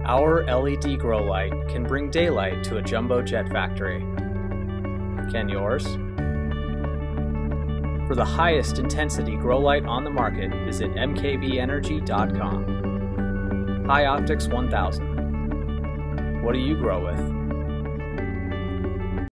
Our LED grow light can bring daylight to a jumbo jet factory. Can yours? For the highest intensity grow light on the market, visit mkbenergy.com. HiOptiX 1000. What do you grow with?